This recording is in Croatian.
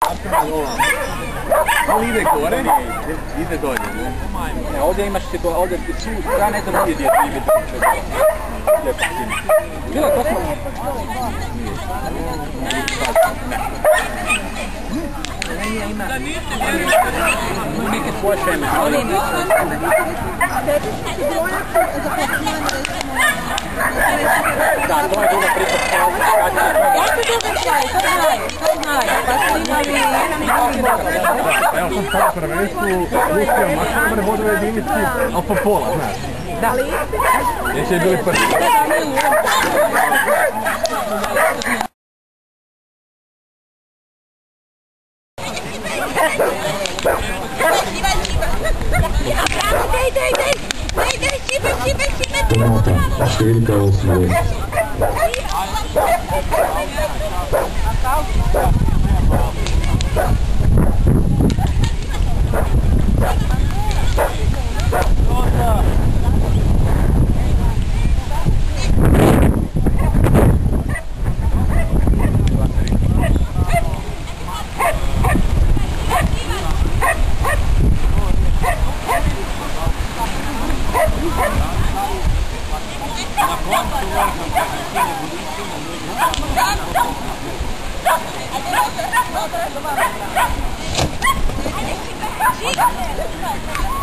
On ide gore, ide dolje, ne? Ne, ovdje imaš ovdje su strane, ne znam gdje ti ide čega. Lijepo sine. Gledaj, to smo... Ima neke svoje šeme, ali ima svoje šeme. Da, to je druga priča. Jako dobro znaju, to znaju. Pa su imali... Evo sam sada prvenstvu, Rusija maksimalne bodove jedinici, ali po pola, znaš. Da. Neće je bili prvi. Širka osvoji. Chica!